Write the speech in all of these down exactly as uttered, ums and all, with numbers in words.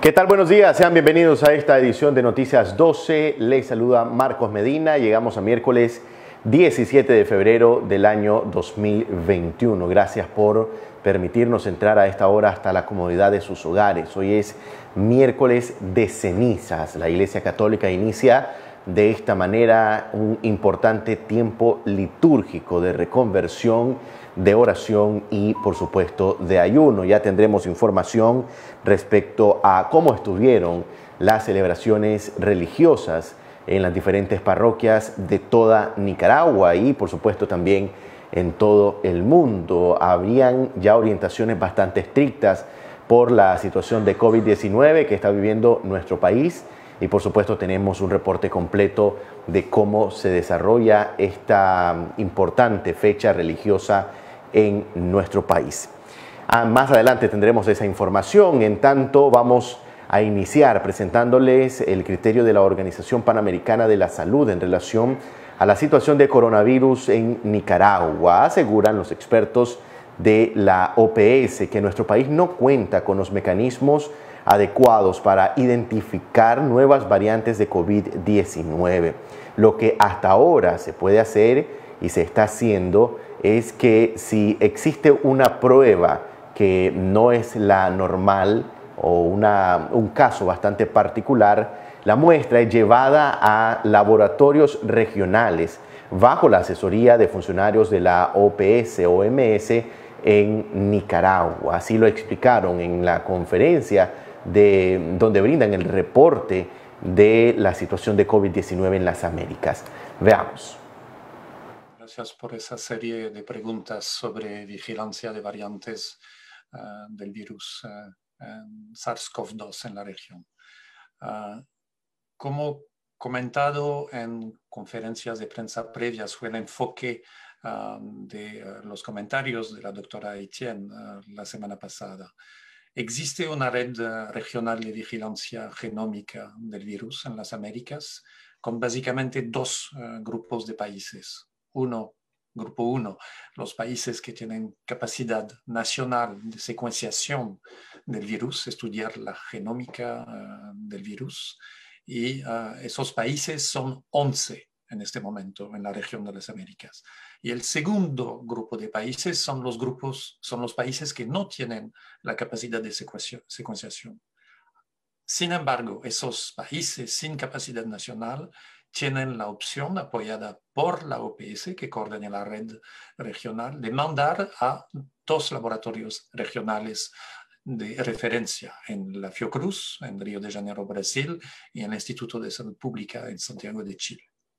¿Qué tal? Buenos días, sean bienvenidos a esta edición de Noticias doce. Les saluda Marcos Medina. Llegamos a miércoles diecisiete de febrero del año dos mil veintiuno. Gracias por permitirnos entrar a esta hora hasta la comodidad de sus hogares. Hoy es miércoles de cenizas. La Iglesia Católica inicia de esta manera un importante tiempo litúrgico de reconversión, de oración y, por supuesto, de ayuno. Ya tendremos información respecto a cómo estuvieron las celebraciones religiosas en las diferentes parroquias de toda Nicaragua y, por supuesto, también en todo el mundo. Habrían ya orientaciones bastante estrictas por la situación de COVID diecinueve que está viviendo nuestro país. Y por supuesto tenemos un reporte completo de cómo se desarrolla esta importante fecha religiosa en nuestro país. Ah, más adelante tendremos esa información. En tanto, vamos a iniciar presentándoles el criterio de la Organización Panamericana de la Salud en relación a la situación de coronavirus en Nicaragua. Aseguran los expertos de la O P S que nuestro país no cuenta con los mecanismos adecuados para identificar nuevas variantes de COVID diecinueve. Lo que hasta ahora se puede hacer y se está haciendo es que si existe una prueba que no es la normal o una, un caso bastante particular, la muestra es llevada a laboratorios regionales bajo la asesoría de funcionarios de la O P S O M S en Nicaragua. Así lo explicaron en la conferencia de donde brindan el reporte de la situación de COVID diecinueve en las Américas. Veamos. Gracias por esa serie de preguntas sobre vigilancia de variantes uh, del virus uh, SARS CoV dos en la región. Uh, como comentado en conferencias de prensa previas, fue el enfoque uh, de uh, los comentarios de la doctora Etienne uh, la semana pasada. Existe una red uh, regional de vigilancia genómica del virus en las Américas con básicamente dos uh, grupos de países. Uno, grupo uno, los países que tienen capacidad nacional de secuenciación del virus, estudiar la genómica uh, del virus, y uh, esos países son once en este momento en la región de las Américas. Y el segundo grupo de países son los grupos, son los países que no tienen la capacidad de secuenciación. Sin embargo, esos países sin capacidad nacional tienen la opción apoyada por la O P S, que coordina la red regional, de mandar a dos laboratorios regionales de referencia en la Fiocruz, en Río de Janeiro, Brasil, y en el Instituto de Salud Pública en Santiago de Chile.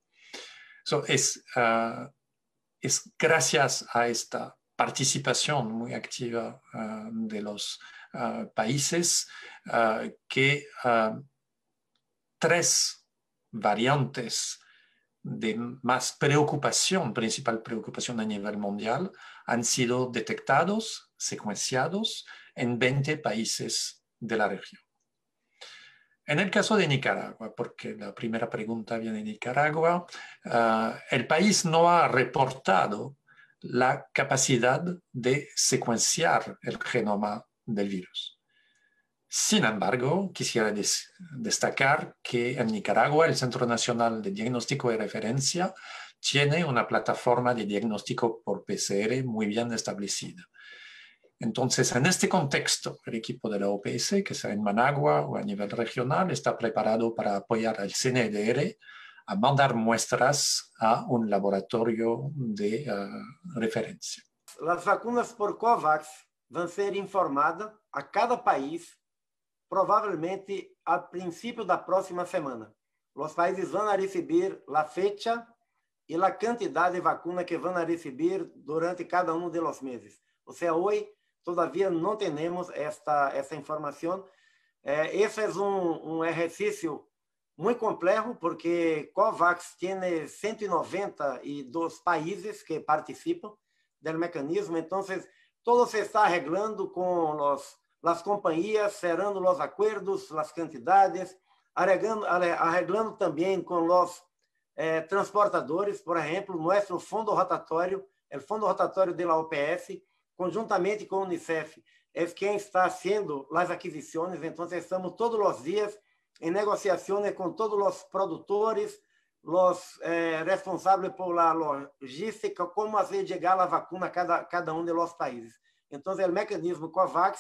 So, es, uh, es gracias a esta participación muy activa uh, de los uh, países uh, que uh, tres variantes de más preocupación, principal preocupación a nivel mundial, han sido detectados, secuenciados en veinte países de la región. En el caso de Nicaragua, porque la primera pregunta viene de Nicaragua, uh, el país no ha reportado la capacidad de secuenciar el genoma del virus. Sin embargo, quisiera des destacar que en Nicaragua el Centro Nacional de Diagnóstico y Referencia tiene una plataforma de diagnóstico por P C R muy bien establecida. Entonces, en este contexto, el equipo de la O P S, que sea en Managua o a nivel regional, está preparado para apoyar al C N D R a mandar muestras a un laboratorio de uh, referencia. Las vacunas por COVAX van a ser informadas a cada país provavelmente a princípio da próxima semana. Os países vão receber a fecha e a quantidade de vacuna que vão receber durante cada um de los meses. Ou seja, hoje todavia não temos esta essa informação. Eh, esse é um, um exercício muito complexo porque COVAX tem ciento noventa e dois países que participam do mecanismo. Então, todo se está arreglando com os las compañías, cerrando los acuerdos, las cantidades, arreglando, arreglando también con los eh, transportadores, por ejemplo, nuestro fondo rotatório, el fondo rotatório de la O P S, conjuntamente com a Unicef, es quien está haciendo las adquisiciones, entonces estamos todos los días en negociaciones con todos los productores, los eh, responsables por la logística, cómo hacer llegar la vacuna a cada, cada uno de los países. Entonces, el mecanismo COVAX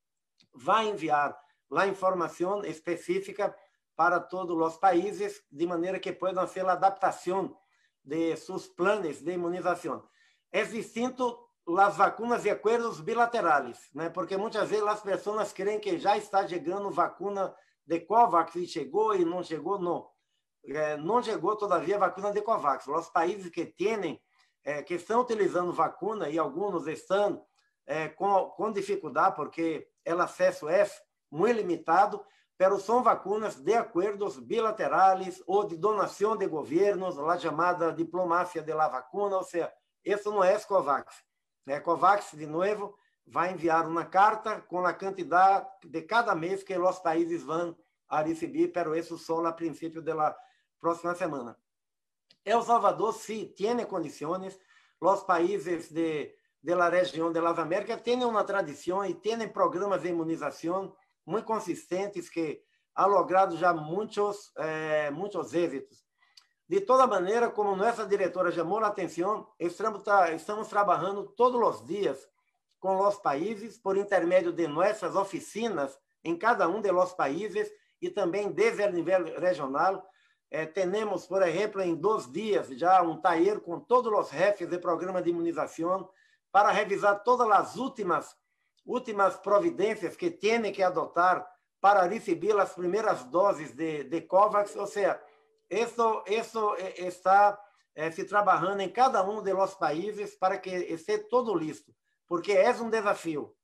va a enviar la información específica para todos los países, de manera que puedan hacer la adaptación de sus planes de inmunización. Es distinto las vacunas de acuerdos bilaterales, ¿no? Porque muchas veces las personas creen que ya está llegando vacuna de COVAX y llegó y no llegó, no. Eh, no llegó todavía vacuna de COVAX. Los países que tienen, eh, que están utilizando vacuna, y algunos están eh, con, con dificuldad porque el acceso es muy limitado, pero son vacunas de acuerdos bilaterales ou de donação de governos, a chamada diplomacia de la vacuna, ou seja, isso não é COVAX. É, COVAX, de novo, vai enviar uma carta com a quantidade de cada mês que os países vão a receber, pero isso só a princípio da próxima semana. El Salvador sim tem condições, os países de, de la região de las Américas têm uma tradição e têm programas de imunização muito consistentes que ha logrado já muitos, eh, muitos êxitos. De toda maneira, como nossa diretora chamou a atenção, estamos, estamos trabalhando todos os dias com os países por intermédio de nossas oficinas em cada um de los países e também desde o nível regional. Eh, temos, por exemplo, em dois dias já um taller com todos os jefes de programa de imunização para revisar todas as últimas últimas providências que têm que adotar para receber as primeiras doses de, de COVAX, ou seja, isso, isso está eh, se trabalhando em cada um de los países para que esté todo listo, porque é um desafio.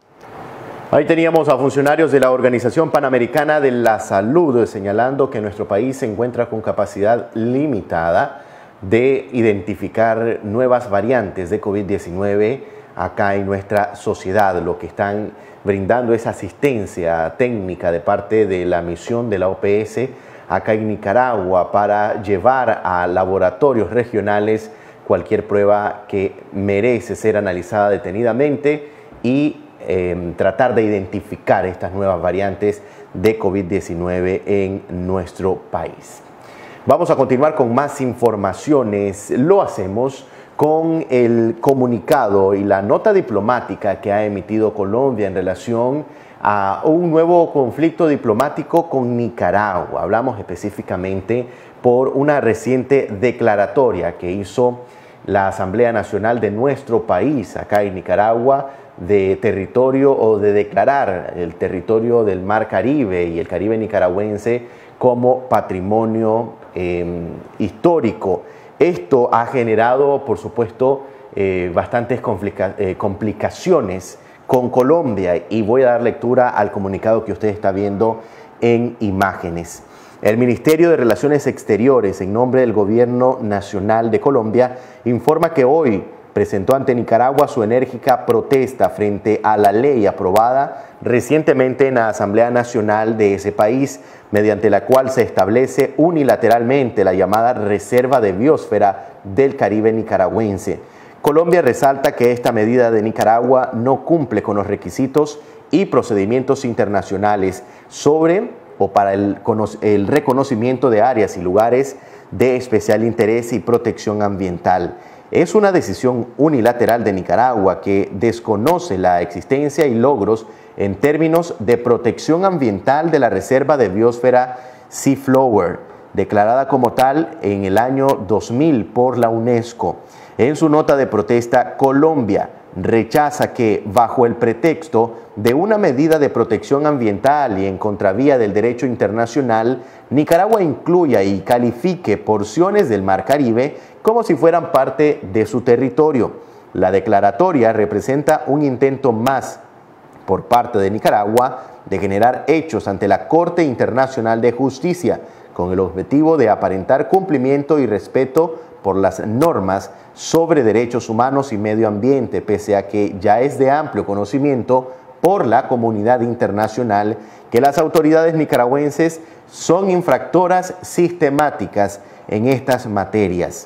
Ahí teníamos a funcionarios de la Organización Panamericana de la Salud señalando que nuestro país se encuentra con capacidad limitada de identificar nuevas variantes de COVID diecinueve acá en nuestra sociedad. Lo que están brindando es asistencia técnica de parte de la misión de la O P S acá en Nicaragua para llevar a laboratorios regionales cualquier prueba que merece ser analizada detenidamente y eh, tratar de identificar estas nuevas variantes de COVID diecinueve en nuestro país. Vamos a continuar con más informaciones. Lo hacemos con el comunicado y la nota diplomática que ha emitido Colombia en relación a un nuevo conflicto diplomático con Nicaragua. Hablamos específicamente por una reciente declaratoria que hizo la Asamblea Nacional de nuestro país, acá en Nicaragua, de territorio o de declarar el territorio del Mar Caribe y el Caribe nicaragüense como patrimonio eh, histórico. Esto ha generado, por supuesto, eh, bastantes complica eh, complicaciones con Colombia y voy a dar lectura al comunicado que usted está viendo en imágenes. El Ministerio de Relaciones Exteriores, en nombre del Gobierno Nacional de Colombia, informa que hoy presentó ante Nicaragua su enérgica protesta frente a la ley aprobada recientemente en la Asamblea Nacional de ese país, mediante la cual se establece unilateralmente la llamada Reserva de Biosfera del Caribe nicaragüense. Colombia resalta que esta medida de Nicaragua no cumple con los requisitos y procedimientos internacionales sobre o para el, el reconocimiento de áreas y lugares de especial interés y protección ambiental. Es una decisión unilateral de Nicaragua que desconoce la existencia y logros en términos de protección ambiental de la Reserva de Biosfera Seaflower, declarada como tal en el año dos mil por la UNESCO. En su nota de protesta, Colombia rechaza que, bajo el pretexto de una medida de protección ambiental y en contravía del derecho internacional, Nicaragua incluya y califique porciones del Mar Caribe como si fueran parte de su territorio. La declaratoria representa un intento más por parte de Nicaragua de generar hechos ante la Corte Internacional de Justicia, con el objetivo de aparentar cumplimiento y respeto por las normas sobre derechos humanos y medio ambiente, pese a que ya es de amplio conocimiento por la comunidad internacional que las autoridades nicaragüenses son infractoras sistemáticas en estas materias.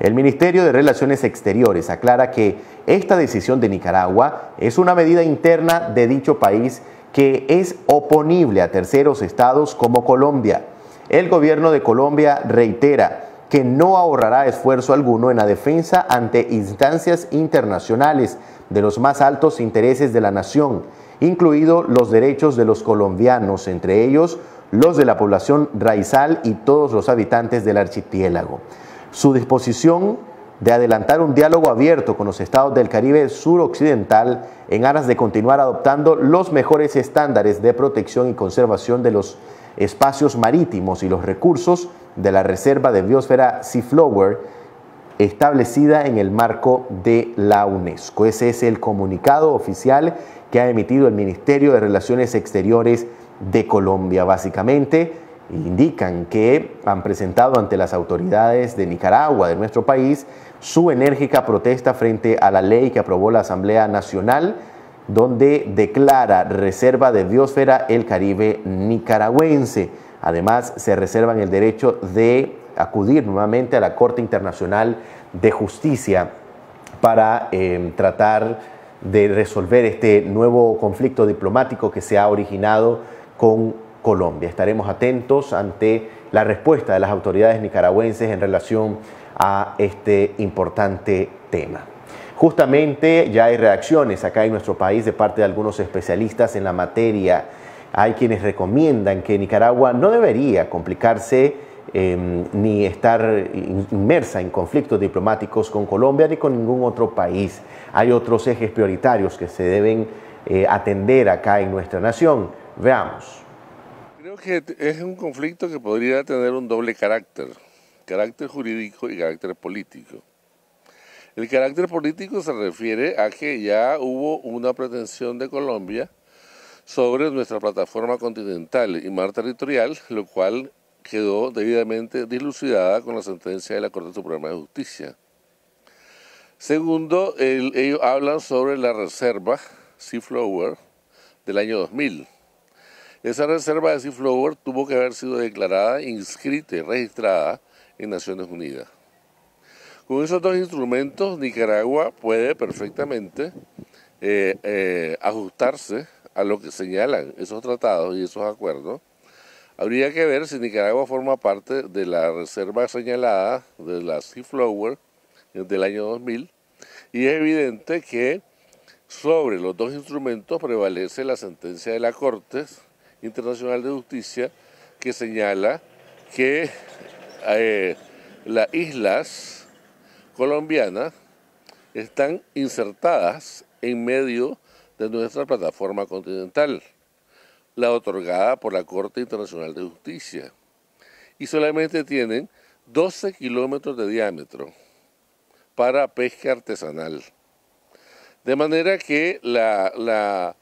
El Ministerio de Relaciones Exteriores aclara que esta decisión de Nicaragua es una medida interna de dicho país que es oponible a terceros estados como Colombia. El gobierno de Colombia reitera que no ahorrará esfuerzo alguno en la defensa ante instancias internacionales de los más altos intereses de la nación, incluidos los derechos de los colombianos, entre ellos los de la población raizal y todos los habitantes del archipiélago. Su disposición de adelantar un diálogo abierto con los estados del Caribe suroccidental en aras de continuar adoptando los mejores estándares de protección y conservación de los espacios marítimos y los recursos de la Reserva de Biosfera Seaflower establecida en el marco de la UNESCO. Ese es el comunicado oficial que ha emitido el Ministerio de Relaciones Exteriores de Colombia. Básicamente indican que han presentado ante las autoridades de Nicaragua, de nuestro país, su enérgica protesta frente a la ley que aprobó la Asamblea Nacional, donde declara Reserva de Biosfera el Caribe nicaragüense. Además, se reservan el derecho de acudir nuevamente a la Corte Internacional de Justicia para eh, tratar de resolver este nuevo conflicto diplomático que se ha originado con Colombia. Estaremos atentos ante la respuesta de las autoridades nicaragüenses en relación a este importante tema. Justamente ya hay reacciones acá en nuestro país de parte de algunos especialistas en la materia. Hay quienes recomiendan que Nicaragua no debería complicarse eh, ni estar inmersa en conflictos diplomáticos con Colombia ni con ningún otro país. Hay otros ejes prioritarios que se deben eh, atender acá en nuestra nación. Veamos. Creo que es un conflicto que podría tener un doble carácter, carácter jurídico y carácter político. El carácter político se refiere a que ya hubo una pretensión de Colombia sobre nuestra plataforma continental y mar territorial, lo cual quedó debidamente dilucidada con la sentencia de la Corte Suprema de Justicia. Segundo, el, ellos hablan sobre la reserva Seaflower del año dos mil. Esa reserva de Seaflower tuvo que haber sido declarada, inscrita y registrada en Naciones Unidas. Con esos dos instrumentos, Nicaragua puede perfectamente eh, eh, ajustarse a lo que señalan esos tratados y esos acuerdos. Habría que ver si Nicaragua forma parte de la reserva señalada de la Seaflower del año dos mil, y es evidente que sobre los dos instrumentos prevalece la sentencia de la Corte Internacional de Justicia, que señala que eh, las islas colombianas están insertadas en medio de nuestra plataforma continental, la otorgada por la Corte Internacional de Justicia, y solamente tienen doce kilómetros de diámetro para pesca artesanal. De manera que la, la,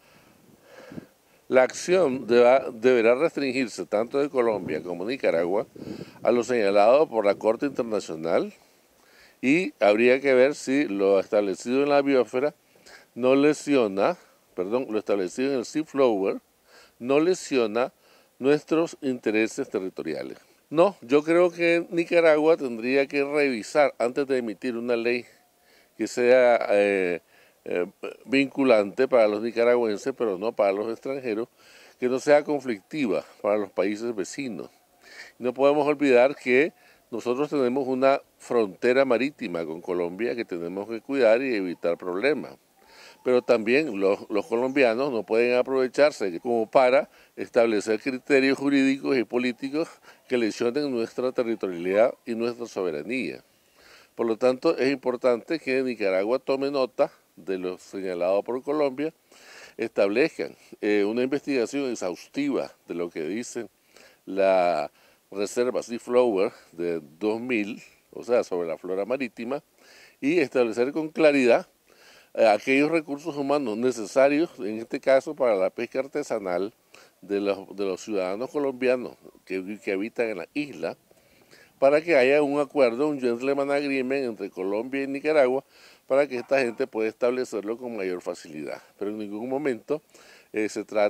la acción deba, deberá restringirse tanto de Colombia como Nicaragua a lo señalado por la Corte Internacional, y habría que ver si lo establecido en la biosfera no lesiona, perdón, lo establecido en el Seaflower no lesiona nuestros intereses territoriales. No, yo creo que Nicaragua tendría que revisar antes de emitir una ley que sea eh, eh, vinculante para los nicaragüenses, pero no para los extranjeros, que no sea conflictiva para los países vecinos. No podemos olvidar que nosotros tenemos una frontera marítima con Colombia que tenemos que cuidar y evitar problemas. Pero también los, los colombianos no pueden aprovecharse como para establecer criterios jurídicos y políticos que lesionen nuestra territorialidad y nuestra soberanía. Por lo tanto, es importante que Nicaragua tome nota de lo señalado por Colombia, establezcan eh, una investigación exhaustiva de lo que dice la Reserva Seaflower de dos mil, o sea, sobre la flora marítima, y establecer con claridad eh, aquellos recursos humanos necesarios, en este caso para la pesca artesanal de los, de los ciudadanos colombianos que, que habitan en la isla, para que haya un acuerdo, un gentleman agreement entre Colombia y Nicaragua, para que esta gente pueda establecerlo con mayor facilidad. Pero en ningún momento eh, se trata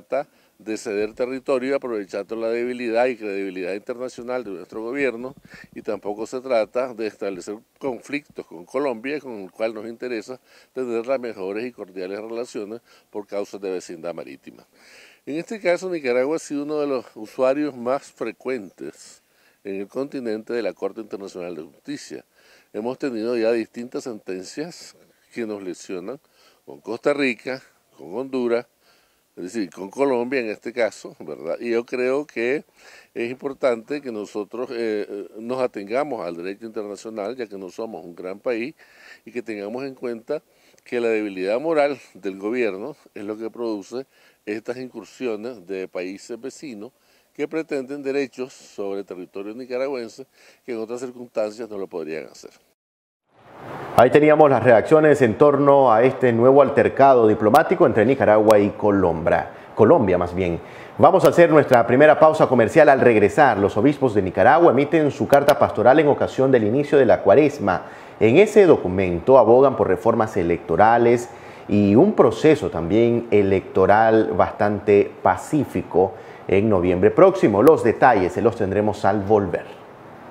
de ceder territorio aprovechando la debilidad y credibilidad internacional de nuestro gobierno, y tampoco se trata de establecer conflictos con Colombia, con el cual nos interesa tener las mejores y cordiales relaciones por causas de vecindad marítima. En este caso, Nicaragua ha sido uno de los usuarios más frecuentes en el continente de la Corte Internacional de Justicia. Hemos tenido ya distintas sentencias que nos lesionan con Costa Rica, con Honduras, es decir, con Colombia en este caso, ¿verdad? Y yo creo que es importante que nosotros eh, nos atengamos al derecho internacional, ya que no somos un gran país, y que tengamos en cuenta que la debilidad moral del gobierno es lo que produce estas incursiones de países vecinos que pretenden derechos sobre territorio nicaragüense que en otras circunstancias no lo podrían hacer. Ahí teníamos las reacciones en torno a este nuevo altercado diplomático entre Nicaragua y Colombia. Colombia más bien. Vamos a hacer nuestra primera pausa comercial. Al regresar, los obispos de Nicaragua emiten su carta pastoral en ocasión del inicio de la Cuaresma. En ese documento abogan por reformas electorales y un proceso también electoral bastante pacífico en noviembre próximo. Los detalles se los tendremos al volver.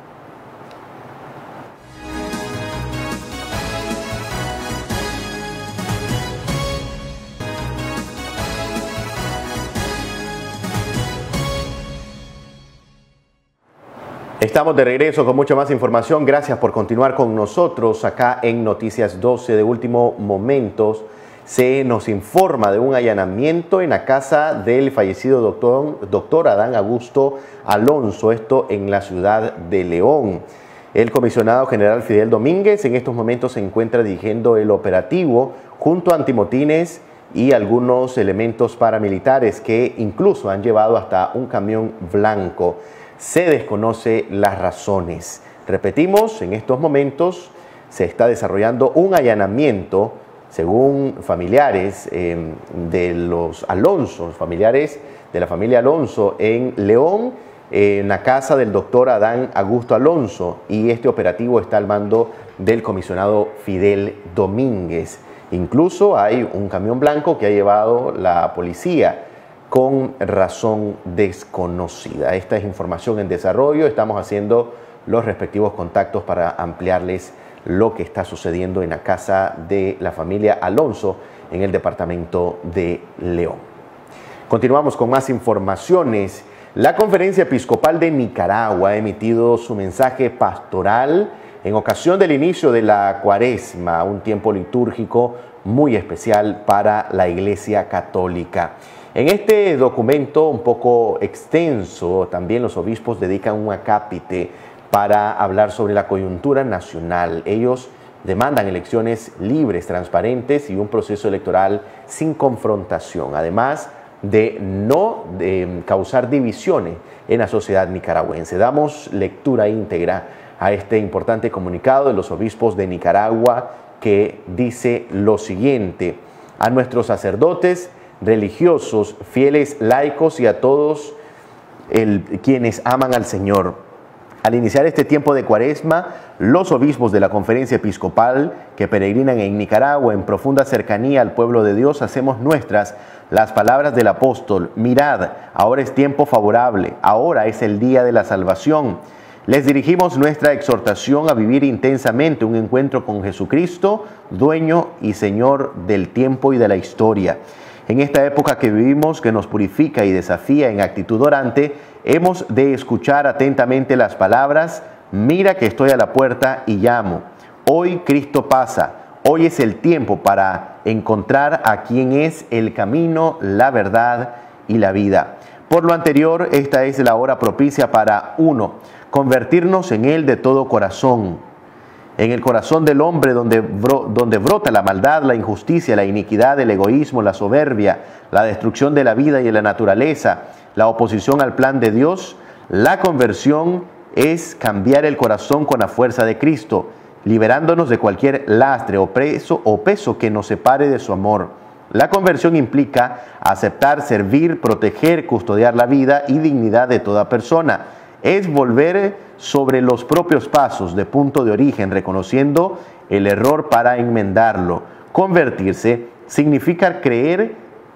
Estamos de regreso con mucha más información. Gracias por continuar con nosotros acá en Noticias doce. De último momento se nos informa de un allanamiento en la casa del fallecido doctor, doctor Adán Augusto Alonso, esto en la ciudad de León. El comisionado general Fidel Domínguez en estos momentos se encuentra dirigiendo el operativo junto a antimotines y algunos elementos paramilitares que incluso han llevado hasta un camión blanco. Se desconoce las razones. Repetimos, en estos momentos se está desarrollando un allanamiento, según familiares eh, de los Alonso, familiares de la familia Alonso en León, eh, en la casa del doctor Adán Augusto Alonso, y este operativo está al mando del comisionado Fidel Domínguez. Incluso hay un camión blanco que ha llevado la policía con razón desconocida. Esta es información en desarrollo. Estamos haciendo los respectivos contactos para ampliarles lo que está sucediendo en la casa de la familia Alonso en el departamento de León. Continuamos con más informaciones. La Conferencia Episcopal de Nicaragua ha emitido su mensaje pastoral en ocasión del inicio de la Cuaresma, un tiempo litúrgico muy especial para la Iglesia Católica. En este documento un poco extenso, también los obispos dedican un acápite para hablar sobre la coyuntura nacional. Ellos demandan elecciones libres, transparentes y un proceso electoral sin confrontación, además de no de causar divisiones en la sociedad nicaragüense. Damos lectura íntegra a este importante comunicado de los obispos de Nicaragua que dice lo siguiente: a nuestros sacerdotes, religiosos, fieles, laicos y a todos el, quienes aman al Señor. Al iniciar este tiempo de Cuaresma, los obispos de la Conferencia Episcopal que peregrinan en Nicaragua en profunda cercanía al pueblo de Dios, hacemos nuestras las palabras del apóstol: mirad, ahora es tiempo favorable, ahora es el día de la salvación. Les dirigimos nuestra exhortación a vivir intensamente un encuentro con Jesucristo, dueño y Señor del tiempo y de la historia. En esta época que vivimos, que nos purifica y desafía en actitud orante, hemos de escuchar atentamente las palabras: mira que estoy a la puerta y llamo. Hoy Cristo pasa, hoy es el tiempo para encontrar a quien es el camino, la verdad y la vida. Por lo anterior, esta es la hora propicia para, uno, convertirnos en Él de todo corazón. En el corazón del hombre donde, bro, donde brota la maldad, la injusticia, la iniquidad, el egoísmo, la soberbia, la destrucción de la vida y de la naturaleza, la oposición al plan de Dios, la conversión es cambiar el corazón con la fuerza de Cristo, liberándonos de cualquier lastre o peso, o peso que nos separe de su amor. La conversión implica aceptar, servir, proteger, custodiar la vida y dignidad de toda persona. Es volver sobre los propios pasos de punto de origen, reconociendo el error para enmendarlo. Convertirse significa creer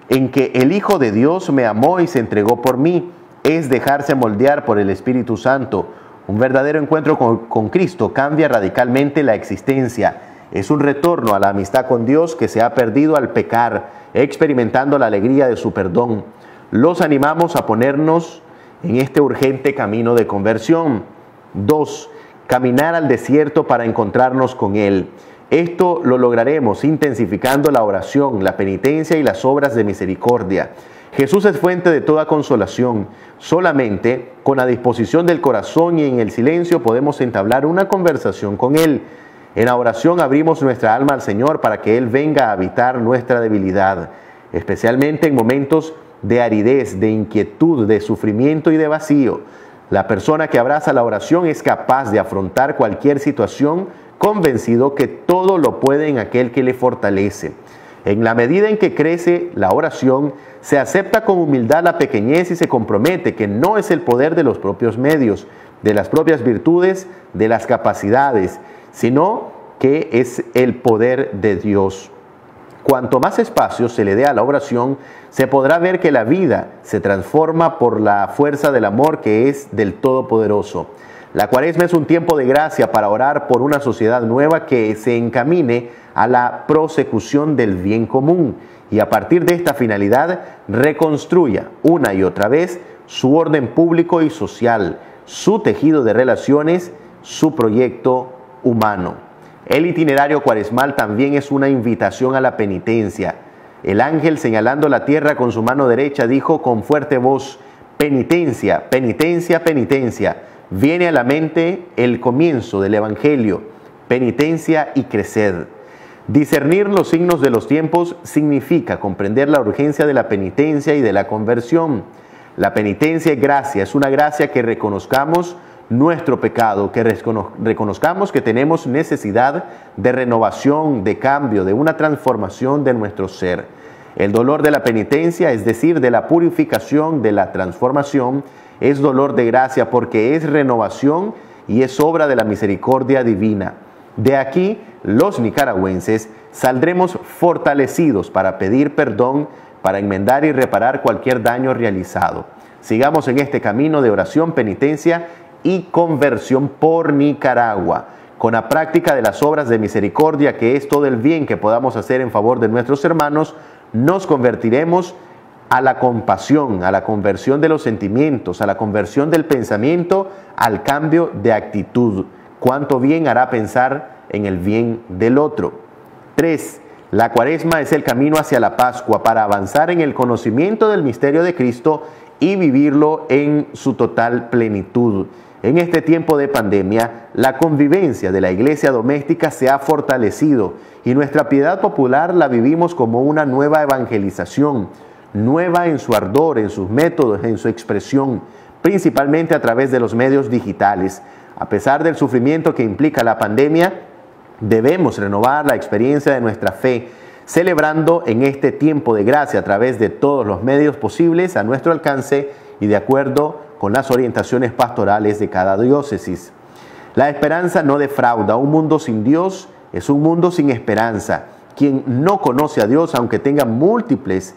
en que el Hijo de Dios me amó y se entregó por mí, es dejarse moldear por el Espíritu Santo. Un verdadero encuentro con, con Cristo cambia radicalmente la existencia. Es un retorno a la amistad con Dios que se ha perdido al pecar, experimentando la alegría de su perdón. Los animamos a ponernos en este urgente camino de conversión. Dos, caminar al desierto para encontrarnos con Él. Esto lo lograremos intensificando la oración, la penitencia y las obras de misericordia. Jesús es fuente de toda consolación. Solamente con la disposición del corazón y en el silencio podemos entablar una conversación con Él. En la oración abrimos nuestra alma al Señor para que Él venga a habitar nuestra debilidad, especialmente en momentos de aridez, de inquietud, de sufrimiento y de vacío. La persona que abraza la oración es capaz de afrontar cualquier situación, convencido que todo lo puede en aquel que le fortalece. En la medida en que crece la oración, se acepta con humildad la pequeñez y se compromete que no es el poder de los propios medios, de las propias virtudes, de las capacidades, sino que es el poder de Dios. Cuanto más espacio se le dé a la oración, se podrá ver que la vida se transforma por la fuerza del amor que es del Todopoderoso. La Cuaresma es un tiempo de gracia para orar por una sociedad nueva que se encamine a la prosecución del bien común y a partir de esta finalidad reconstruya una y otra vez su orden público y social, su tejido de relaciones, su proyecto humano. El itinerario cuaresmal también es una invitación a la penitencia. El ángel, señalando la tierra con su mano derecha, dijo con fuerte voz: penitencia, penitencia, penitencia. Viene a la mente el comienzo del Evangelio: penitencia y creced. Discernir los signos de los tiempos significa comprender la urgencia de la penitencia y de la conversión. La penitencia es gracia, es una gracia que reconozcamos nuestro pecado, que reconozcamos que tenemos necesidad de renovación, de cambio, de una transformación de nuestro ser. El dolor de la penitencia, es decir, de la purificación, de la transformación, es dolor de gracia porque es renovación y es obra de la misericordia divina. De aquí, los nicaragüenses saldremos fortalecidos para pedir perdón, para enmendar y reparar cualquier daño realizado. Sigamos en este camino de oración, penitencia y conversión por Nicaragua, con la práctica de las obras de misericordia, que es todo el bien que podamos hacer en favor de nuestros hermanos. Nos convertiremos a la compasión, a la conversión de los sentimientos, a la conversión del pensamiento, al cambio de actitud. Cuánto bien hará pensar en el bien del otro. Tres. La Cuaresma es el camino hacia la Pascua para avanzar en el conocimiento del misterio de Cristo y vivirlo en su total plenitud. En este tiempo de pandemia, la convivencia de la iglesia doméstica se ha fortalecido y nuestra piedad popular la vivimos como una nueva evangelización, nueva en su ardor, en sus métodos, en su expresión, principalmente a través de los medios digitales. A pesar del sufrimiento que implica la pandemia, debemos renovar la experiencia de nuestra fe, celebrando en este tiempo de gracia a través de todos los medios posibles a nuestro alcance y de acuerdo con las orientaciones pastorales de cada diócesis. La esperanza no defrauda. Un mundo sin Dios es un mundo sin esperanza. Quien no conoce a Dios, aunque tenga múltiples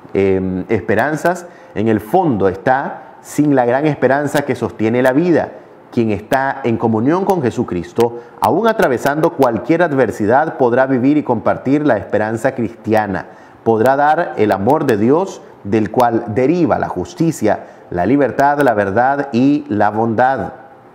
eh, esperanzas, en el fondo está sin la gran esperanza que sostiene la vida. Quien está en comunión con Jesucristo, aún atravesando cualquier adversidad, podrá vivir y compartir la esperanza cristiana. Podrá dar el amor de Dios, del cual deriva la justicia, la libertad, la verdad y la bondad.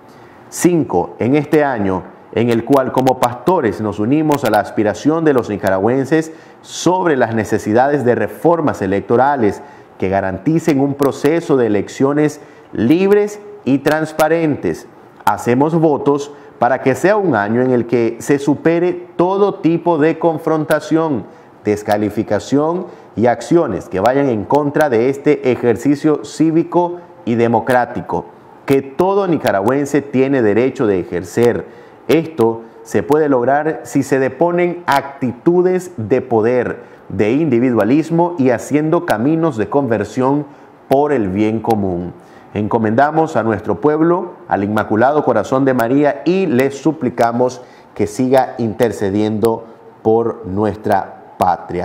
Cinco. En este año, en el cual como pastores nos unimos a la aspiración de los nicaragüenses sobre las necesidades de reformas electorales que garanticen un proceso de elecciones libres y transparentes, hacemos votos para que sea un año en el que se supere todo tipo de confrontación, descalificación y acciones que vayan en contra de este ejercicio cívico y democrático que todo nicaragüense tiene derecho de ejercer. Esto se puede lograr si se deponen actitudes de poder, de individualismo y haciendo caminos de conversión por el bien común. Encomendamos a nuestro pueblo, al Inmaculado Corazón de María y les suplicamos que siga intercediendo por nuestra patria.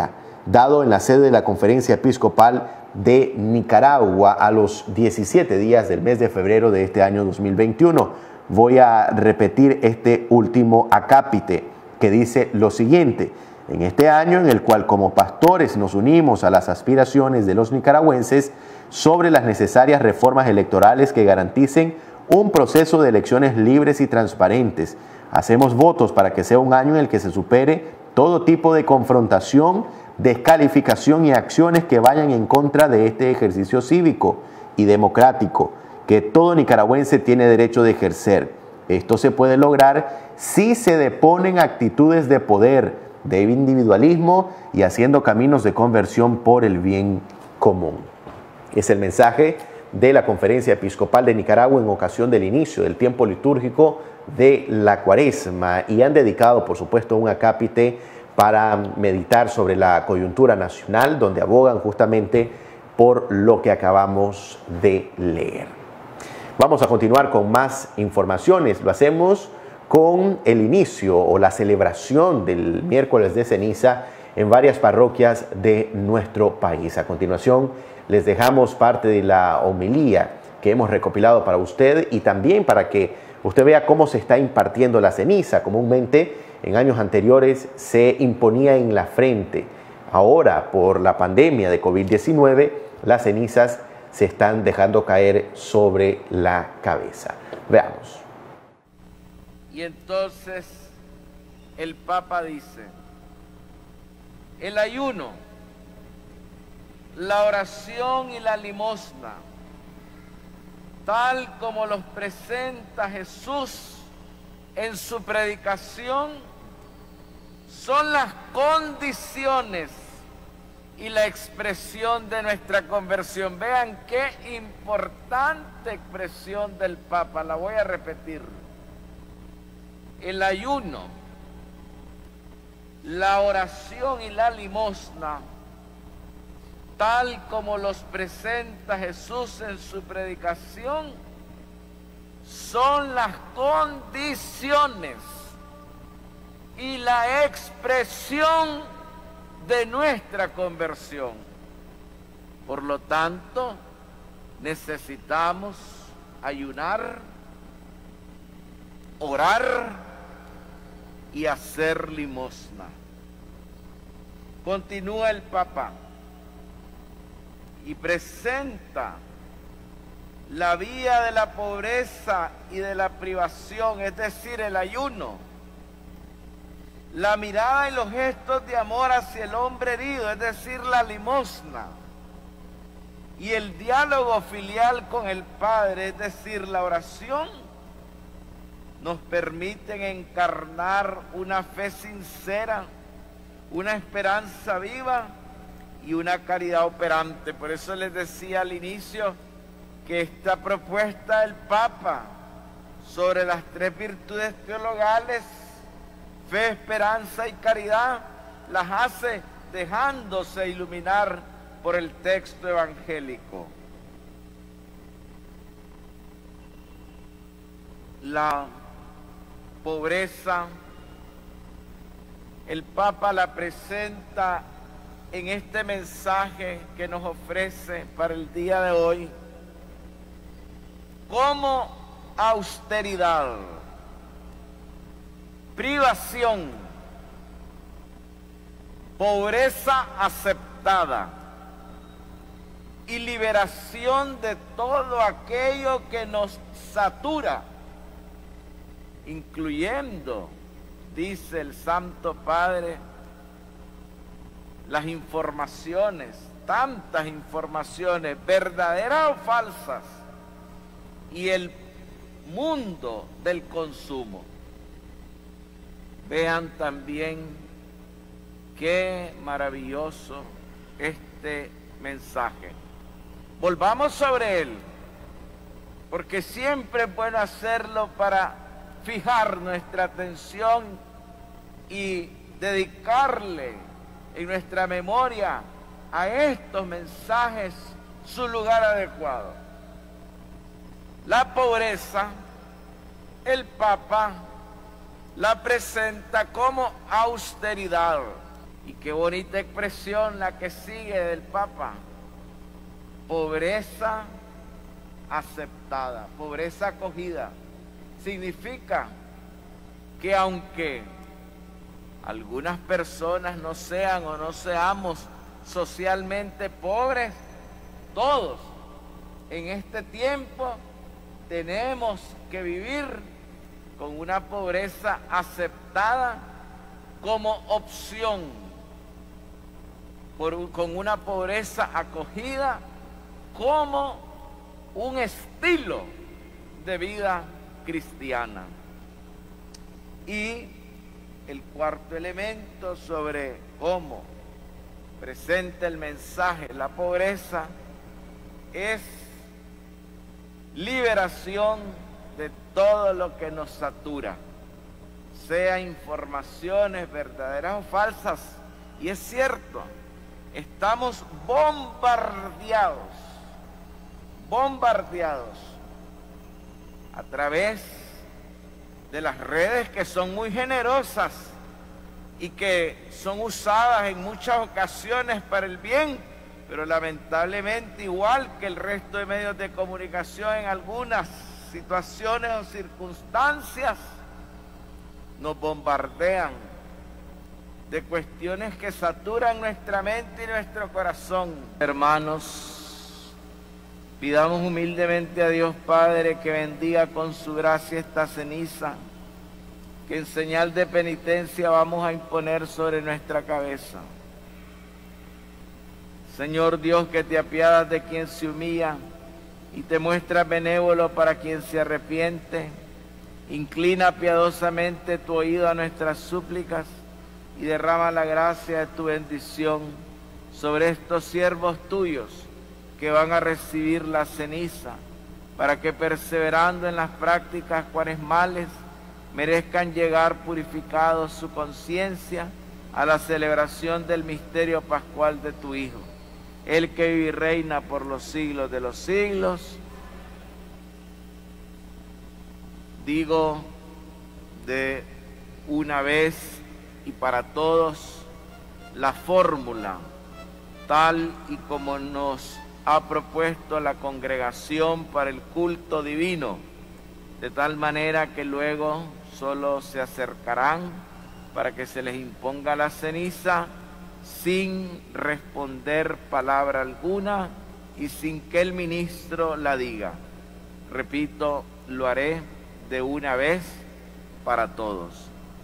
dado en la sede de la Conferencia Episcopal de Nicaragua a los diecisiete días del mes de febrero de este año dos mil veintiuno. Voy a repetir este último acápite que dice lo siguiente: en este año en el cual como pastores nos unimos a las aspiraciones de los nicaragüenses sobre las necesarias reformas electorales que garanticen un proceso de elecciones libres y transparentes, hacemos votos para que sea un año en el que se supere todo tipo de confrontación, descalificación y acciones que vayan en contra de este ejercicio cívico y democrático que todo nicaragüense tiene derecho de ejercer. Esto se puede lograr si se deponen actitudes de poder, de individualismo y haciendo caminos de conversión por el bien común. Es el mensaje de la Conferencia Episcopal de Nicaragua en ocasión del inicio del tiempo litúrgico de la Cuaresma, y han dedicado, por supuesto, un acápite para meditar sobre la coyuntura nacional, donde abogan justamente por lo que acabamos de leer. Vamos a continuar con más informaciones. Lo hacemos con el inicio o la celebración del miércoles de ceniza en varias parroquias de nuestro país. A continuación, les dejamos parte de la homilía que hemos recopilado para usted y también para que usted vea cómo se está impartiendo la ceniza. Comúnmente, en años anteriores se imponía en la frente. Ahora, por la pandemia de COVID diecinueve, las cenizas se están dejando caer sobre la cabeza. Veamos. Y entonces el Papa dice: el ayuno, la oración y la limosna, tal como los presenta Jesús en su predicación, son las condiciones y la expresión de nuestra conversión. Vean qué importante expresión del Papa, la voy a repetir. El ayuno, la oración y la limosna, tal como los presenta Jesús en su predicación, son las condiciones y la expresión de nuestra conversión. Por lo tanto, necesitamos ayunar, orar y hacer limosna. Continúa el Papa y presenta la vía de la pobreza y de la privación, es decir, el ayuno, la mirada y los gestos de amor hacia el hombre herido, es decir, la limosna, y el diálogo filial con el Padre, es decir, la oración, nos permiten encarnar una fe sincera, una esperanza viva y una caridad operante. Por eso les decía al inicio que esta propuesta del Papa sobre las tres virtudes teologales, fe, esperanza y caridad, las hace dejándose iluminar por el texto evangélico. La pobreza, el Papa la presenta en este mensaje que nos ofrece para el día de hoy como austeridad, privación, pobreza aceptada y liberación de todo aquello que nos satura, incluyendo, dice el Santo Padre, las informaciones, tantas informaciones, verdaderas o falsas, y el mundo del consumo. Vean también qué maravilloso este mensaje. Volvamos sobre él, porque siempre es bueno hacerlo para fijar nuestra atención y dedicarle en nuestra memoria a estos mensajes su lugar adecuado. La pobreza, el Papa la presenta como austeridad, Y qué bonita expresión la que sigue del Papa. Pobreza aceptada, pobreza acogida. Significa que aunque algunas personas no sean o no seamos socialmente pobres, todos en este tiempo tenemos que vivir con una pobreza aceptada como opción, por, con una pobreza acogida como un estilo de vida cristiana. Y el cuarto elemento sobre cómo presenta el mensaje la pobreza es liberación de todo lo que nos satura, sea informaciones verdaderas o falsas. Y es cierto, estamos bombardeados, bombardeados a través de las redes, que son muy generosas y que son usadas en muchas ocasiones para el bien, pero lamentablemente, igual que el resto de medios de comunicación, en algunas situaciones o circunstancias nos bombardean de cuestiones que saturan nuestra mente y nuestro corazón. Hermanos, pidamos humildemente a Dios Padre que bendiga con su gracia esta ceniza, que en señal de penitencia vamos a imponer sobre nuestra cabeza. Señor Dios, que te apiadas de quien se humilla y te muestras benévolo para quien se arrepiente, inclina piadosamente tu oído a nuestras súplicas y derrama la gracia de tu bendición sobre estos siervos tuyos que van a recibir la ceniza, para que perseverando en las prácticas cuaresmales merezcan llegar purificados su conciencia a la celebración del misterio pascual de tu Hijo, el que vive y reina por los siglos de los siglos. Digo de una vez y para todos la fórmula, tal y como nos ha propuesto la Congregación para el Culto Divino, de tal manera que luego solo se acercarán para que se les imponga la ceniza sin responder palabra alguna y sin que el ministro la diga. Repito, lo haré de una vez para todos.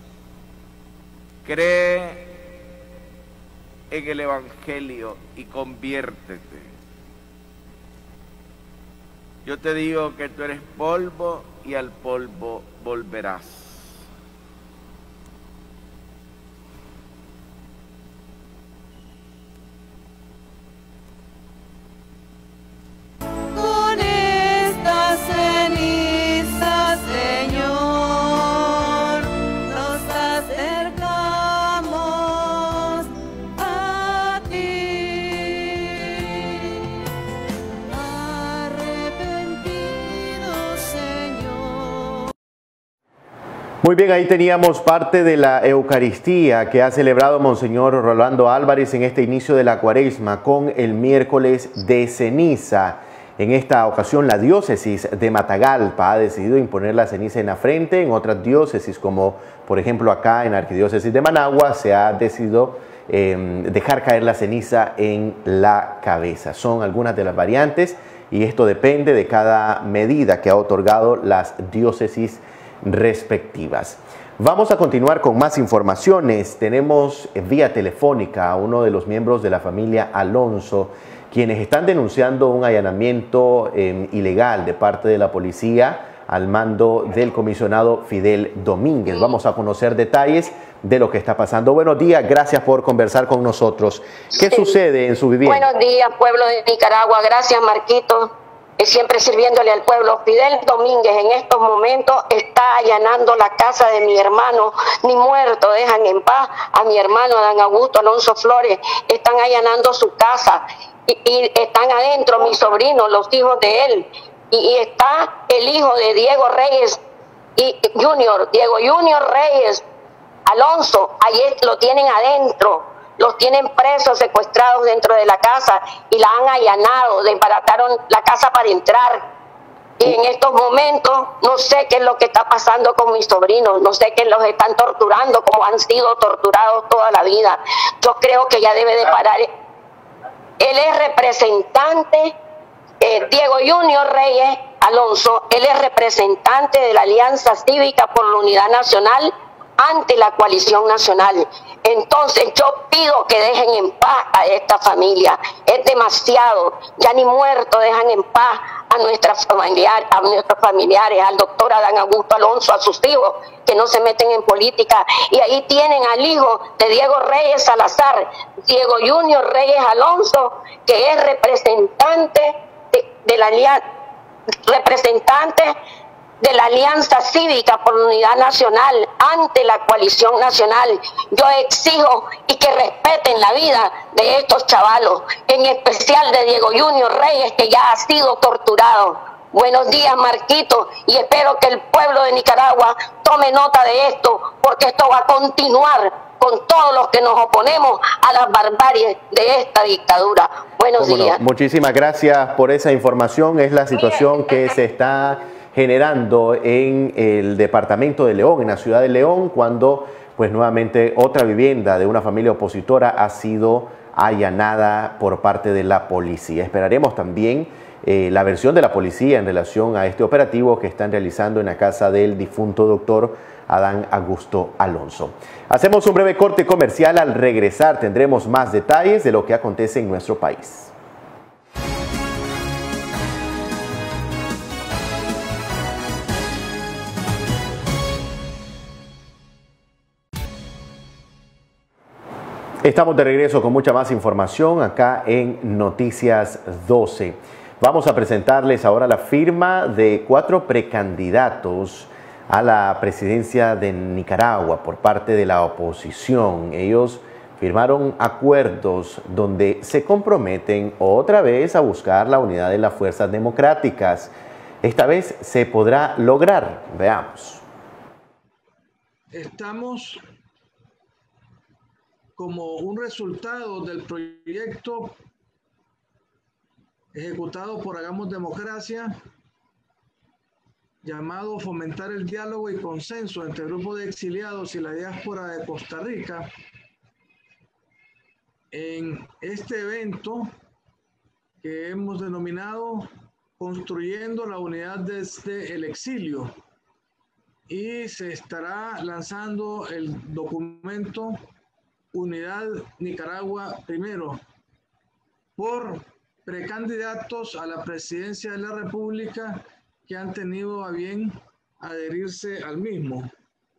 Cree en el Evangelio y conviértete. Yo te digo que tú eres polvo y al polvo volverás. Con esta ceniza, Señor, nos acercamos a ti, arrepentidos, Señor. Muy bien, ahí teníamos parte de la Eucaristía que ha celebrado Monseñor Rolando Álvarez en este inicio de la Cuaresma con el miércoles de ceniza. En esta ocasión la diócesis de Matagalpa ha decidido imponer la ceniza en la frente. En otras diócesis, como por ejemplo acá en la Arquidiócesis de Managua, se ha decidido eh, dejar caer la ceniza en la cabeza. Son algunas de las variantes y esto depende de cada medida que ha otorgado las diócesis respectivas. Vamos a continuar con más informaciones. Tenemos vía telefónica a uno de los miembros de la familia Alonso, quienes están denunciando un allanamiento eh, ilegal de parte de la policía al mando del comisionado Fidel Domínguez. Vamos a conocer detalles de lo que está pasando. Buenos días, gracias por conversar con nosotros. ¿Qué sí. sucede en su vivienda? Buenos días, pueblo de Nicaragua. Gracias, Marquito. Siempre sirviéndole al pueblo. Fidel Domínguez en estos momentos está allanando la casa de mi hermano, ni muerto dejan en paz a mi hermano Dan Augusto Alonso Flores. Están allanando su casa y, y están adentro mis sobrinos, los hijos de él, y, y está el hijo de Diego Reyes y Junior, Diego Junior Reyes Alonso, ahí lo tienen adentro. los tienen presos, secuestrados dentro de la casa y la han allanado, desbarataron la casa para entrar. Y en estos momentos no sé qué es lo que está pasando con mis sobrinos, no sé que los están torturando como han sido torturados toda la vida. Yo creo que ya debe de parar. Él es representante, eh, Diego Junior Reyes Alonso, él es representante de la Alianza Cívica por la Unidad Nacional ante la Coalición Nacional. Entonces yo pido que dejen en paz a esta familia. Es demasiado, ya ni muertos dejan en paz a nuestras familiares, a nuestros familiares, al doctor Adán Augusto Alonso, a sus hijos que no se meten en política. Y ahí tienen al hijo de Diego Reyes Salazar, Diego Junior Reyes Alonso, que es representante de, de la alianza, representante de la Alianza Cívica por la Unidad Nacional ante la Coalición Nacional. Yo exijo y que respeten la vida de estos chavalos, en especial de Diego Junior Reyes, que ya ha sido torturado. Buenos días, Marquito, y espero que el pueblo de Nicaragua tome nota de esto, porque esto va a continuar con todos los que nos oponemos a las barbaries de esta dictadura. Buenos días. No? Muchísimas gracias por esa información. Es la situación que se está generando en el departamento de León, en la ciudad de León, cuando pues nuevamente otra vivienda de una familia opositora ha sido allanada por parte de la policía. Esperaremos también eh, la versión de la policía en relación a este operativo que están realizando en la casa del difunto doctor Adán Augusto Alonso. Hacemos un breve corte comercial. Al regresar tendremos más detalles de lo que acontece en nuestro país. Estamos de regreso con mucha más información acá en Noticias doce. Vamos a presentarles ahora la firma de cuatro precandidatos a la presidencia de Nicaragua por parte de la oposición. Ellos firmaron acuerdos donde se comprometen otra vez a buscar la unidad de las fuerzas democráticas. Esta vez se podrá lograr. Veamos. Estamos como un resultado del proyecto ejecutado por Hagamos Democracia, llamado Fomentar el Diálogo y Consenso entre grupos de exiliados y la diáspora de Costa Rica. En este evento que hemos denominado Construyendo la Unidad desde el Exilio, y se estará lanzando el documento Unidad Nicaragua Primero por precandidatos a la presidencia de la República que han tenido a bien adherirse al mismo.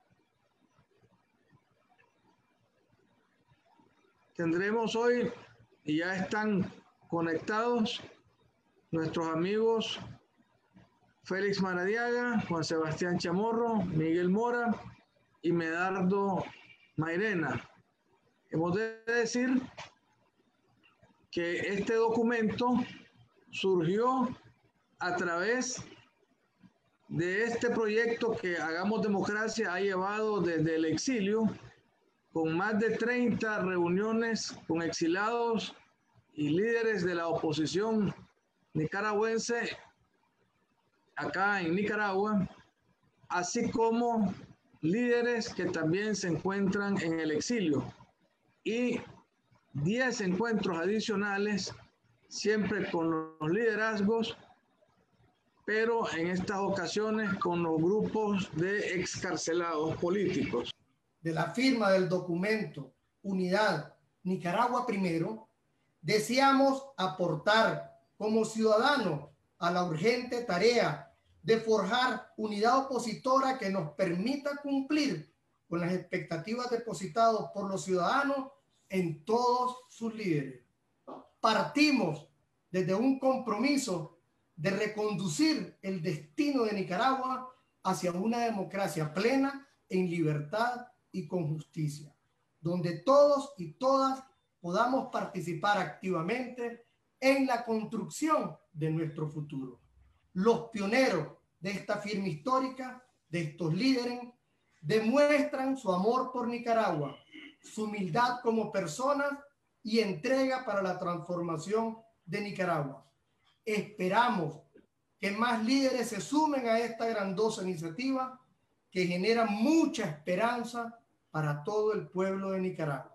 Tendremos hoy, y ya están conectados, nuestros amigos Félix Maradiaga, Juan Sebastián Chamorro, Miguel Mora y Medardo Mairena. Hemos de decir que este documento surgió a través de este proyecto que Hagamos Democracia ha llevado desde el exilio, con más de treinta reuniones con exilados y líderes de la oposición nicaragüense acá en Nicaragua, así como líderes que también se encuentran en el exilio, y diez encuentros adicionales, siempre con los liderazgos, pero en estas ocasiones con los grupos de excarcelados políticos. De la firma del documento Unidad Nicaragua Primero, deseamos aportar como ciudadanos a la urgente tarea de forjar unidad opositora que nos permita cumplir con las expectativas depositadas por los ciudadanos en todos sus líderes. Partimos desde un compromiso de reconducir el destino de Nicaragua hacia una democracia plena, en libertad y con justicia, donde todos y todas podamos participar activamente en la construcción de nuestro futuro. Los pioneros de esta firma histórica, de estos líderes, demuestran su amor por Nicaragua, su humildad como personas y entrega para la transformación de Nicaragua. Esperamos que más líderes se sumen a esta grandiosa iniciativa que genera mucha esperanza para todo el pueblo de Nicaragua.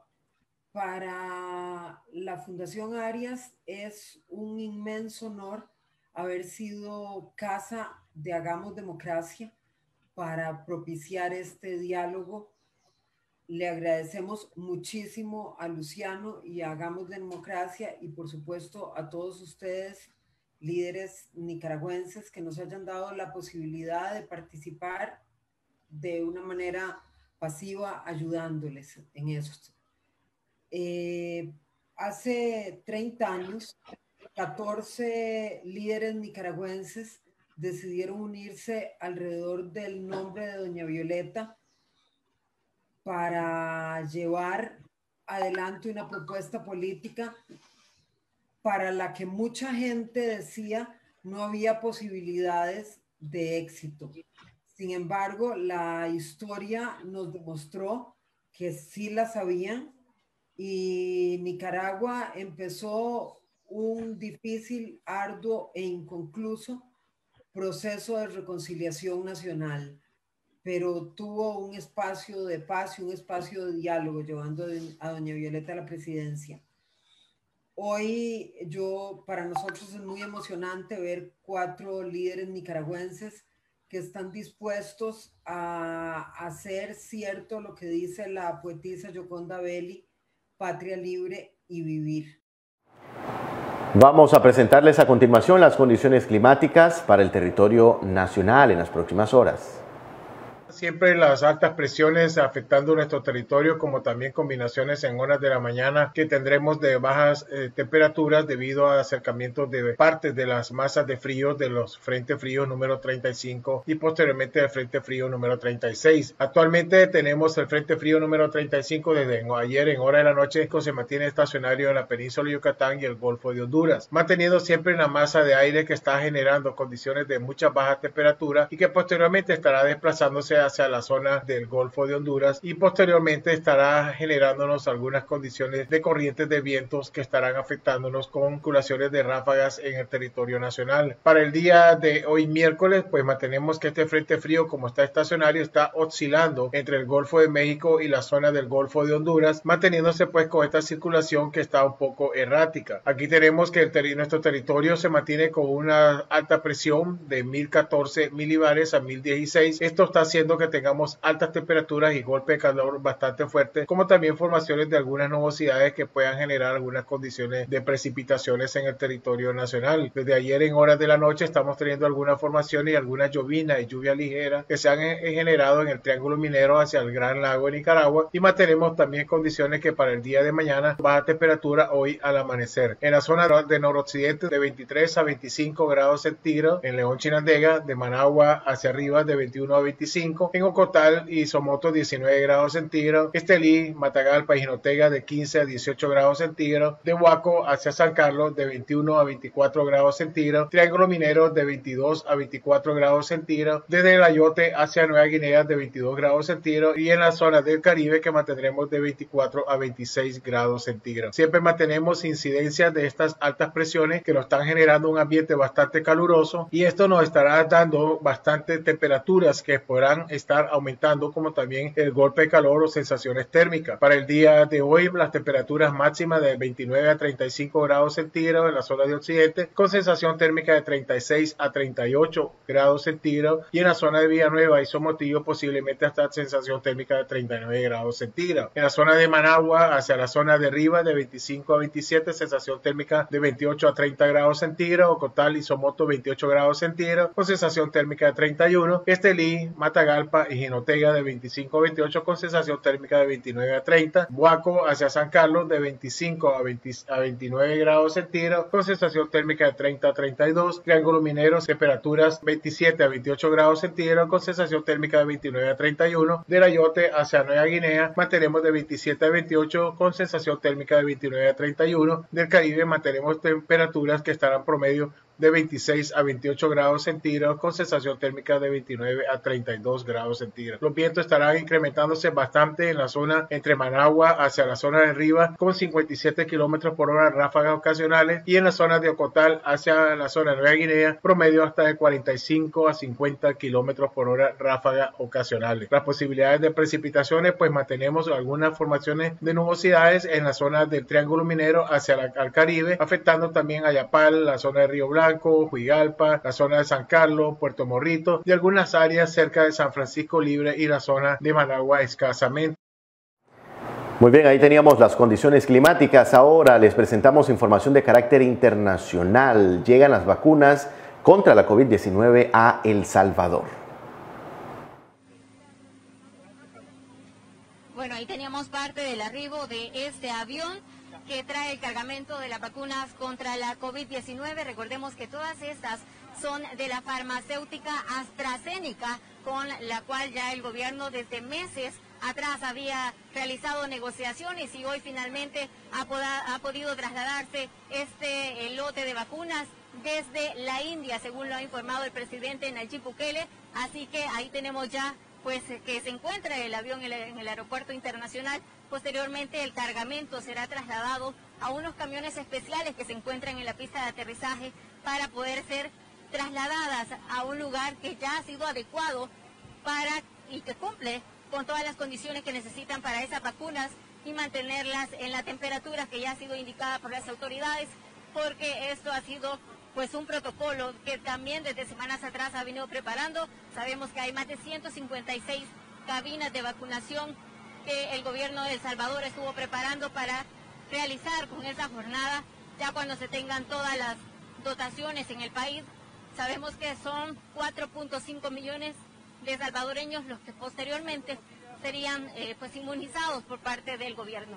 Para la Fundación Arias es un inmenso honor haber sido casa de Hagamos Democracia para propiciar este diálogo. Le agradecemos muchísimo a Luciano y a Hagamos Democracia y por supuesto a todos ustedes, líderes nicaragüenses, que nos hayan dado la posibilidad de participar de una manera pasiva ayudándoles en eso. Eh, hace treinta años, catorce líderes nicaragüenses decidieron unirse alrededor del nombre de Doña Violeta para llevar adelante una propuesta política para la que mucha gente decía no había posibilidades de éxito. Sin embargo, la historia nos demostró que sí las habían y Nicaragua empezó un difícil, arduo e inconcluso proceso de reconciliación nacional, pero tuvo un espacio de paz y un espacio de diálogo llevando a doña Violeta a la presidencia. Hoy yo, para nosotros es muy emocionante ver cuatro líderes nicaragüenses que están dispuestos a hacer cierto lo que dice la poetisa Yoconda Belli, patria libre y vivir. Vamos a presentarles a continuación las condiciones climáticas para el territorio nacional en las próximas horas. Siempre las altas presiones afectando nuestro territorio, como también combinaciones en horas de la mañana que tendremos de bajas eh, temperaturas debido a acercamientos de partes de las masas de frío de los frentes fríos número treinta y cinco y posteriormente el frente frío número treinta y seis. Actualmente tenemos el frente frío número treinta y cinco desde ayer en hora de la noche, que se mantiene estacionario en la península de Yucatán y el Golfo de Honduras, manteniendo siempre una masa de aire que está generando condiciones de mucha baja temperatura y que posteriormente estará desplazándose hacia hacia la zona del Golfo de Honduras y posteriormente estará generándonos algunas condiciones de corrientes de vientos que estarán afectándonos con circulaciones de ráfagas en el territorio nacional. Para el día de hoy miércoles, pues mantenemos que este frente frío, como está estacionario, está oscilando entre el Golfo de México y la zona del Golfo de Honduras, manteniéndose pues con esta circulación que está un poco errática. Aquí tenemos que el ter nuestro territorio se mantiene con una alta presión de mil catorce milibares a mil dieciséis. Esto está haciendo que tengamos altas temperaturas y golpe de calor bastante fuerte, como también formaciones de algunas nubosidades que puedan generar algunas condiciones de precipitaciones en el territorio nacional. Desde ayer en horas de la noche estamos teniendo algunas formaciones y algunas llovinas y lluvia ligera que se han generado en el Triángulo Minero hacia el Gran Lago de Nicaragua, y mantenemos también condiciones que para el día de mañana baja temperatura hoy al amanecer. En la zona de noroccidente de veintitrés a veinticinco grados centígrados, en León Chinandega, de Managua hacia arriba de veintiuno a veinticinco, en Ocotal y Somoto diecinueve grados centígrados, Estelí, Matagalpa y Jinotega de quince a dieciocho grados centígrados, de Huaco hacia San Carlos de veintiuno a veinticuatro grados centígrados, Triángulo Minero de veintidós a veinticuatro grados centígrados, desde el Ayote hacia Nueva Guinea de veintidós grados centígrados y en la zona del Caribe que mantendremos de veinticuatro a veintiséis grados centígrados. Siempre mantenemos incidencias de estas altas presiones que nos están generando un ambiente bastante caluroso, y esto nos estará dando bastantes temperaturas que podrán estar aumentando, como también el golpe de calor o sensaciones térmicas. Para el día de hoy las temperaturas máximas de veintinueve a treinta y cinco grados centígrados en la zona de occidente, con sensación térmica de treinta y seis a treinta y ocho grados centígrados, y en la zona de Villanueva y Somotillo posiblemente hasta sensación térmica de treinta y nueve grados centígrados. En la zona de Managua hacia la zona de arriba de veinticinco a veintisiete, sensación térmica de veintiocho a treinta grados centígrados, Ocotal y Somoto veintiocho grados centígrados con sensación térmica de treinta y uno, Estelí, Matagalpa y Jinotega de veinticinco a veintiocho con sensación térmica de veintinueve a treinta, Huaco hacia San Carlos de veinticinco a, veinte, a veintinueve grados centígrados con sensación térmica de treinta a treinta y dos, Triángulo Minero temperaturas veintisiete a veintiocho grados centígrados con sensación térmica de veintinueve a treinta y uno, del Ayote hacia Nueva Guinea mantenemos de veintisiete a veintiocho con sensación térmica de veintinueve a treinta y uno, del Caribe mantenemos temperaturas que estarán promedio de veintiséis a veintiocho grados centígrados con sensación térmica de veintinueve a treinta y dos grados centígrados. Los vientos estarán incrementándose bastante en la zona entre Managua hacia la zona de Riva con cincuenta y siete kilómetros por hora ráfagas ocasionales y en la zona de Ocotal hacia la zona de Nueva Guinea promedio hasta de cuarenta y cinco a cincuenta kilómetros por hora ráfagas ocasionales. Las posibilidades de precipitaciones, pues mantenemos algunas formaciones de nubosidades en la zona del Triángulo Minero hacia la, al Caribe, afectando también a Yapal, la zona de Río Blanco, Huigalpa, la zona de San Carlos, Puerto Morrito y algunas áreas cerca de San Francisco Libre y la zona de Managua escasamente. Muy bien, ahí teníamos las condiciones climáticas. Ahora les presentamos información de carácter internacional. Llegan las vacunas contra la COVID diecinueve a El Salvador. Bueno, ahí teníamos parte del arribo de este avión que trae el cargamento de las vacunas contra la COVID diecinueve. Recordemos que todas estas son de la farmacéutica AstraZeneca, con la cual ya el gobierno desde meses atrás había realizado negociaciones y hoy finalmente ha, poda, ha podido trasladarse este lote de vacunas desde la India, según lo ha informado el presidente Nayib Bukele. Así que ahí tenemos ya pues que se encuentra el avión en el, en el aeropuerto internacional. Posteriormente el cargamento será trasladado a unos camiones especiales que se encuentran en la pista de aterrizaje para poder ser trasladadas a un lugar que ya ha sido adecuado para y que cumple con todas las condiciones que necesitan para esas vacunas y mantenerlas en la temperatura que ya ha sido indicada por las autoridades, porque esto ha sido pues un protocolo que también desde semanas atrás ha venido preparando. Sabemos que hay más de ciento cincuenta y seis cabinas de vacunación que el gobierno de El Salvador estuvo preparando para realizar con esa jornada, ya cuando se tengan todas las dotaciones en el país. Sabemos que son cuatro punto cinco millones de salvadoreños los que posteriormente serían eh, pues inmunizados por parte del gobierno.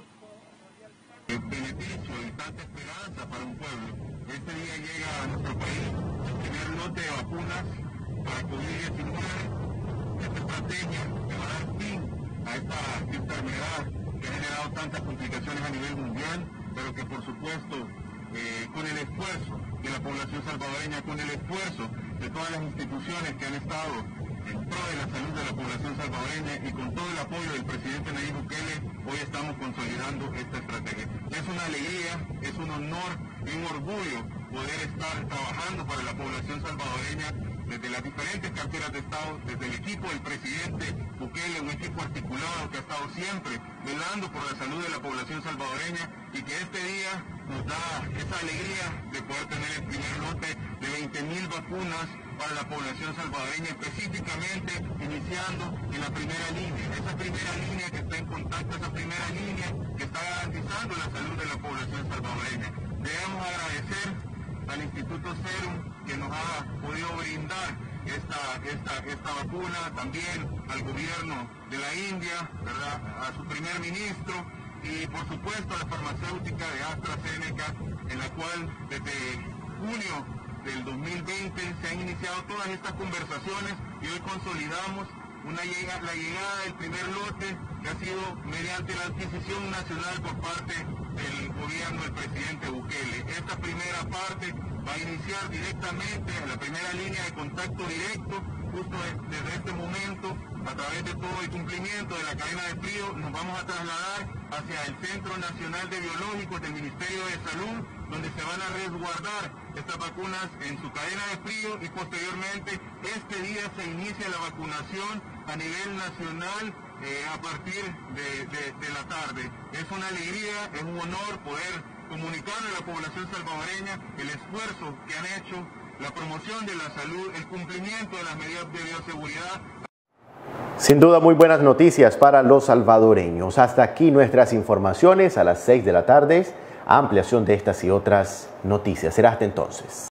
El beneficio y tanta esperanza para un pueblo. Este día llega a nuestro país el primer lote de vacunas para COVID diecinueve. Esta estrategia que va a dar fin a esta enfermedad que ha generado tantas complicaciones a nivel mundial, pero que por supuesto eh, con el esfuerzo de la población salvadoreña, con el esfuerzo de todas las instituciones que han estado en pro de la salud de la población salvadoreña y con todo el apoyo del presidente Nayib Bukele, hoy estamos consolidando esta estrategia. Es una alegría, es un honor y un orgullo poder estar trabajando para la población salvadoreña desde las diferentes carteras de Estado, desde el equipo del presidente Bukele, un equipo articulado que ha estado siempre velando por la salud de la población salvadoreña y que este día nos da esa alegría de poder tener el primer lote de veinte mil vacunas para la población salvadoreña, específicamente iniciando en la primera línea, esa primera línea que está en contacto, esa primera línea que está garantizando la salud de la población salvadoreña. Debemos agradecer al Instituto Serum que nos ha podido brindar esta, esta, esta vacuna, también al gobierno de la India, ¿verdad?, a su primer ministro y por supuesto a la farmacéutica de AstraZeneca, en la cual desde junio del dos mil veinte se han iniciado todas estas conversaciones y hoy consolidamos una llega, la llegada del primer lote que ha sido mediante la adquisición nacional por parte del gobierno del presidente Bukele. Esta primera parte va a iniciar directamente en la primera línea de contacto directo, justo desde este momento, a través de todo el cumplimiento de la cadena de frío, nos vamos a trasladar hacia el Centro Nacional de Biológicos del Ministerio de Salud, donde se van a resguardar estas vacunas en su cadena de frío y posteriormente este día se inicia la vacunación a nivel nacional eh, a partir de, de, de la tarde. Es una alegría, es un honor poder comunicarle a la población salvadoreña el esfuerzo que han hecho, la promoción de la salud, el cumplimiento de las medidas de bioseguridad. Sin duda, muy buenas noticias para los salvadoreños. Hasta aquí nuestras informaciones a las seis de la tarde. Ampliación de estas y otras noticias. Será hasta entonces.